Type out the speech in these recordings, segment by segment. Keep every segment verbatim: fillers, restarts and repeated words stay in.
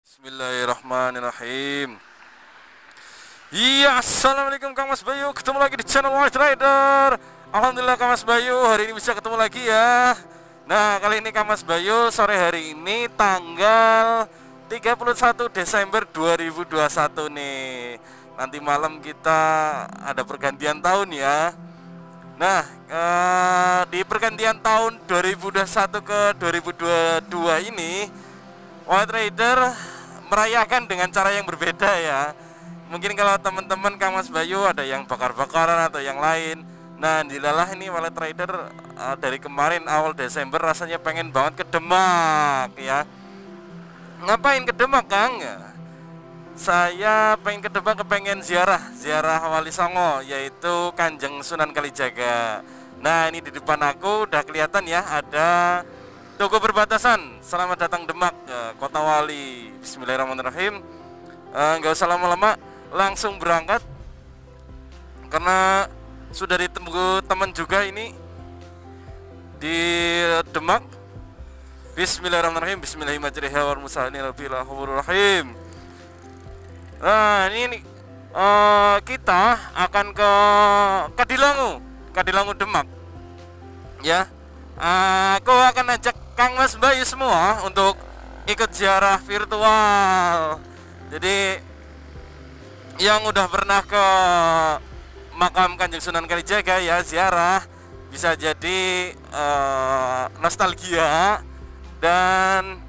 Bismillahirrahmanirrahim. Iya, assalamualaikum Kang Mas Bayu. Ketemu lagi di channel White Rider. Alhamdulillah Kang Mas Bayu, hari ini bisa ketemu lagi ya. Nah, kali ini Kang Mas Bayu sore hari ini tanggal tiga puluh satu Desember dua ribu dua puluh satu nih. Nanti malam kita ada pergantian tahun ya. Nah, eh, di pergantian tahun dua ribu dua puluh satu ke dua ribu dua puluh dua ini White Rider merayakan dengan cara yang berbeda ya. Mungkin kalau teman-teman Kang Mas Bayu ada yang bakar-bakaran atau yang lain. Nah, dilalah ini White Rider uh, dari kemarin awal Desember rasanya pengen banget ke Demak ya. Ngapain ke Demak, Kang? Saya pengen ke Demak, kepengen ziarah, ziarah Wali Songo, yaitu Kanjeng Sunan Kalijaga. Nah, ini di depan aku udah kelihatan ya, ada toko perbatasan. Selamat datang Demak, ya, Kota Wali. Bismillahirrahmanirrahim. Nggak uh, usah lama-lama, langsung berangkat karena sudah ditunggu teman juga ini di Demak. Bismillahirrahmanirrahim. Bismillahirrahmanirrahim. Nah, ini, ini uh, kita akan ke Kadilangu, Kadilangu Demak. Ya, uh, aku akan ajak Kang Mas Bayu semua untuk ikut ziarah virtual. Jadi yang udah pernah ke makam Kanjeng Sunan Kalijaga ya ziarah, bisa jadi uh, nostalgia dan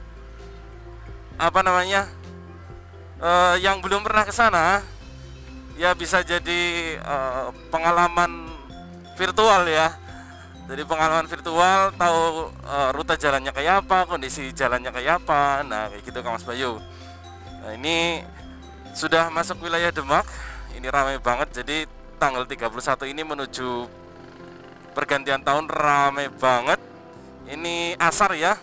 apa namanya uh, yang belum pernah ke sana ya bisa jadi uh, pengalaman virtual ya. Jadi pengalaman virtual, tahu uh, rute jalannya kayak apa, kondisi jalannya kayak apa. Nah, kayak gitu Kang Mas Bayu. Nah, ini sudah masuk wilayah Demak. Ini ramai banget. Jadi tanggal tiga puluh satu ini menuju pergantian tahun ramai banget. Ini asar ya.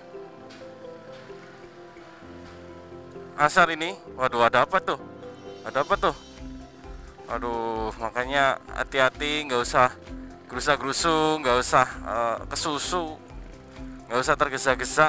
Asar ini. Waduh, ada apa tuh? Ada apa tuh? Aduh, makanya hati-hati, nggak usah gerusa-gerusu, nggak usah uh, kesusu, nggak usah tergesa-gesa.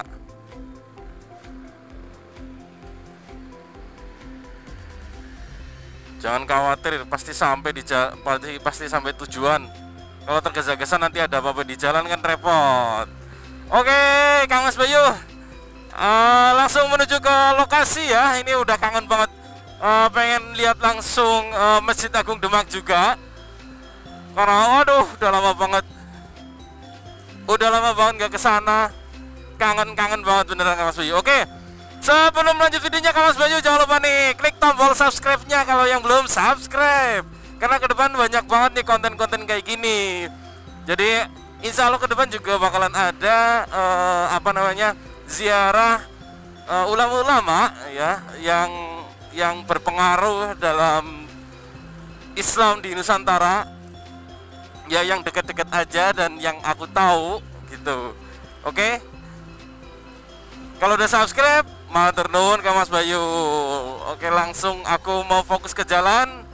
Jangan khawatir, pasti sampai di pasti, pasti sampai tujuan. Kalau tergesa-gesa nanti ada apa-apa di jalan kan repot. Oke, Kang Mas Bayu, uh, langsung menuju ke lokasi ya. Ini udah kangen banget, uh, pengen lihat langsung uh, Masjid Agung Demak juga. Karena aduh udah lama banget Udah lama banget gak kesana. Kangen-kangen banget beneran Kang Mas Bayu. Oke, sebelum lanjut videonya Kang Mas Bayu, jangan lupa nih klik tombol subscribe-nya kalau yang belum subscribe. Karena ke depan banyak banget nih konten-konten kayak gini. Jadi insya Allah ke depan juga bakalan ada uh, Apa namanya ziarah uh, ulama-ulama ya, Yang yang berpengaruh dalam Islam di Nusantara. Ya, yang dekat-dekat aja dan yang aku tahu gitu. Oke, kalau udah subscribe matur nuwun Kang Mas Bayu. Oke, langsung aku mau fokus ke jalan.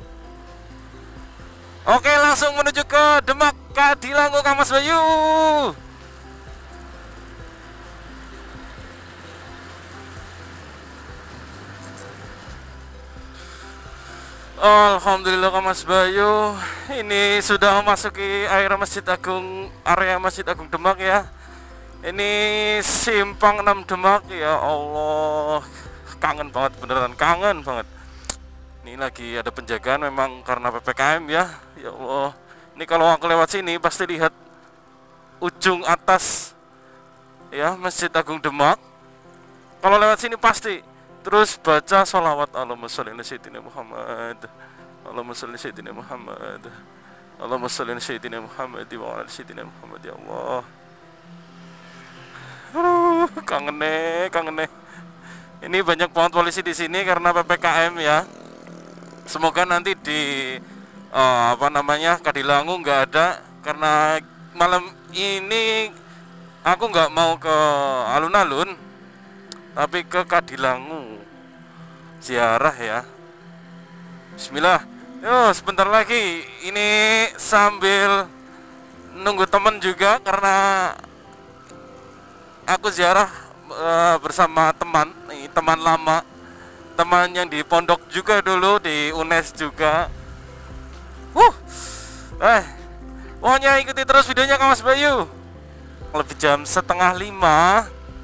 Oke, langsung menuju ke Demak Kadilangu Kang Mas Bayu. Alhamdulillah Kang Mas Bayu, ini sudah memasuki area Masjid Agung, area Masjid Agung Demak ya. Ini Simpang enam Demak, ya Allah, kangen banget, beneran kangen banget. Ini lagi ada penjagaan memang karena P P K M ya. Ya Allah, ini kalau aku lewat sini pasti lihat ujung atas ya Masjid Agung Demak. Kalau lewat sini pasti terus baca sholawat Allahumma sholli ala sayyidina Muhammad, Allahumma sholli ala sayyidina Muhammad, Allahumma sholli ala sayyidina Muhammad wa ala sayyidina Muhammad. Ya Allah, aduh, kangen nih, kangen nih. Ini banyak banget polisi di sini karena P P K M ya. Semoga nanti di uh, apa namanya Kadilangu nggak ada, karena malam ini aku nggak mau ke alun-alun, tapi ke Kadilangu ziarah ya. Bismillah. Yo, sebentar lagi ini sambil nunggu temen juga karena aku ziarah uh, bersama teman. teman lama, teman yang di pondok juga dulu, di U N E S juga. Uh, eh, pokoknya ikuti terus videonya Kang Mas Bayu. Lebih jam setengah lima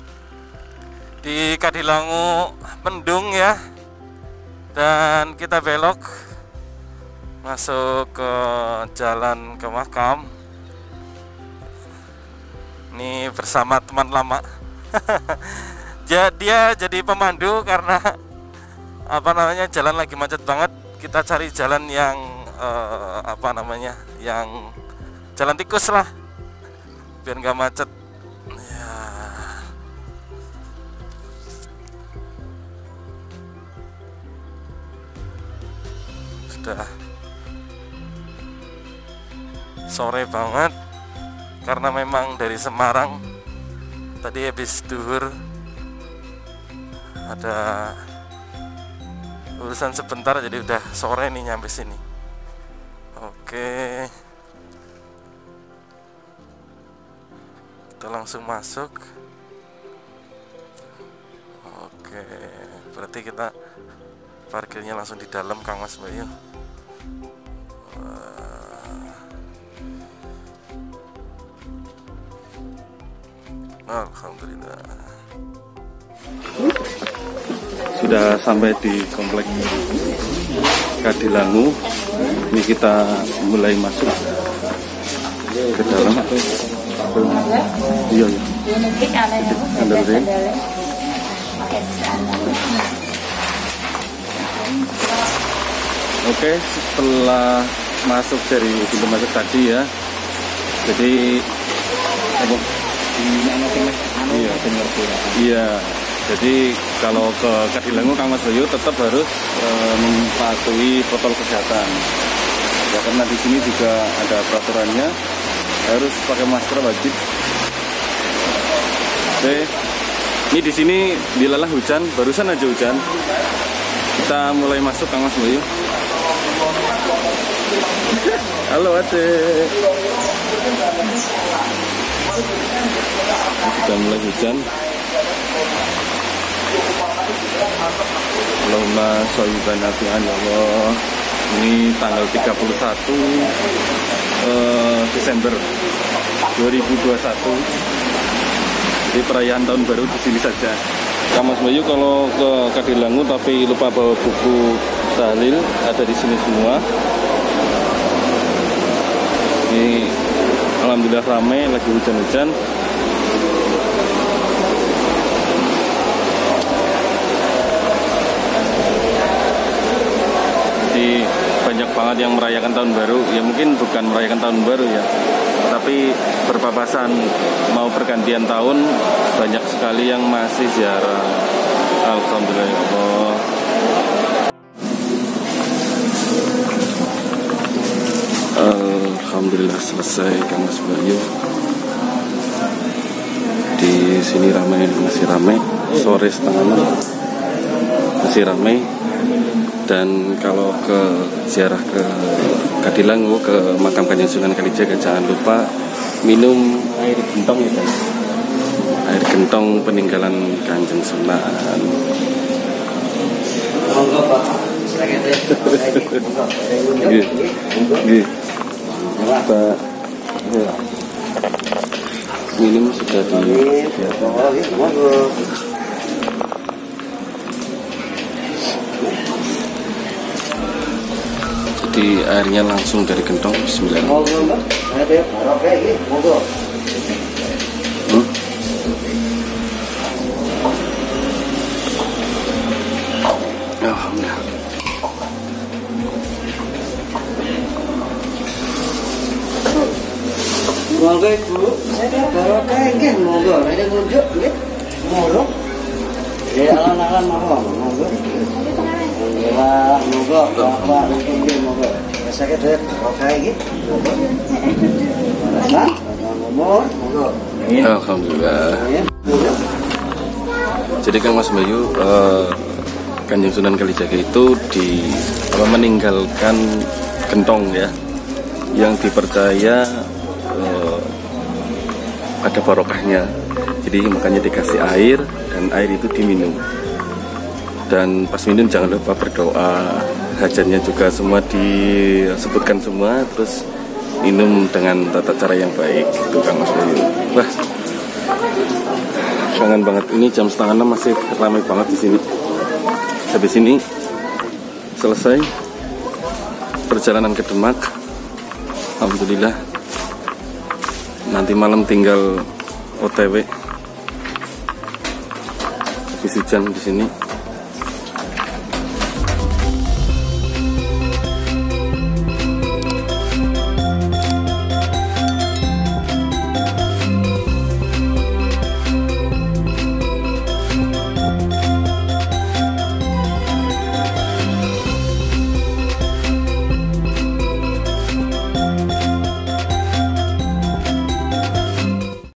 di Kadilangu Mendung ya, dan kita belok masuk ke jalan ke makam. Ini bersama teman lama. Dia jadi pemandu karena apa namanya, jalan lagi macet banget. Kita cari jalan yang eh, apa namanya, yang jalan tikus lah, biar nggak macet ya. Sudah sore banget karena memang dari Semarang tadi habis duhur ada urusan sebentar, jadi udah sore nih nyampe sini. Oke, kita langsung masuk. Oke, berarti kita parkirnya langsung di dalam Kang Mas Bayu. Alhamdulillah. Sudah sampai di komplek Kadilangu. Ini kita mulai masuk ke dalam. Iya, iya. Oke, setelah masuk dari pintu masuk tadi ya. Jadi apa? Iya, iya. Jadi kalau ke Kadilangu Kang Mas Bayu tetap harus e, mematuhi protokol kesehatan. Ya, karena di sini juga ada peraturannya, harus pakai masker wajib. Oke. Ini di sini dilalah hujan, barusan aja hujan. Kita mulai masuk Kang Mas Bayu. Halo Ade. Sudah mulai hujan. Allahumma sholli nafi'an ya Allah. Ini tanggal tiga puluh satu eh, Desember dua ribu dua puluh satu. Jadi perayaan tahun baru di sini saja. Kang Mas Bayu kalau ke Kadilangu tapi lupa bawa buku tahlil, ada di sini semua. Ini alhamdulillah ramai, lagi hujan-hujan. Jadi banyak banget yang merayakan tahun baru. Ya mungkin bukan merayakan tahun baru ya, tapi berpapasan mau pergantian tahun, banyak sekali yang masih ziarah. Alhamdulillah ya Allah. Alhamdulillah selesai Kang Mas Bayu. Di sini ramai, masih ramai. Sore setengah enam masih ramai. Dan kalau ke ziarah ke Kadilangu, ke makam Kanjeng Sunan Kalijaga, jangan lupa minum air gentong ya kan? Air gentong peninggalan Kanjeng Sunan. Kita minum sudah di jadi airnya langsung dari gentong. Bismillah. Hmm? Alhamdulillah. Monggo Ibu, saya barokah nggih, monggo. Nek ngunjuk nggih, monggo. Ya alan-alan monggo, monggo. Ya, monggo, Bapak nggih, monggo. Saya kira barokah nggih, monggo. Nah, monggo, monggo. Alhamdulillah. Jadi Kang Mas Bayu, eh, Kanjeng Sunan Kalijaga itu di apa, meninggalkan gentong ya, yang dipercaya eh, ada barokahnya. Jadi makanya dikasih air dan air itu diminum. Dan pas minum jangan lupa berdoa, hajatnya juga semua disebutkan semua, terus minum dengan tata cara yang baik gitu Kang Mas Bayu. Wah, kangen banget. Ini jam setengah enam masih ramai banget di sini. Habis ini selesai perjalanan ke Demak. Alhamdulillah. Nanti malam tinggal O T W. Habis hujan di sini.